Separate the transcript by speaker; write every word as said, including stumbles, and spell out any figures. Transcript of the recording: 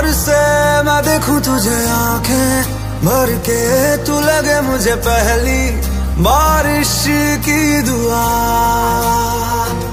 Speaker 1: गौर से मैं देखूं तुझे आंखें भर के, तू लगे मुझे पहली बारिश की दुआ।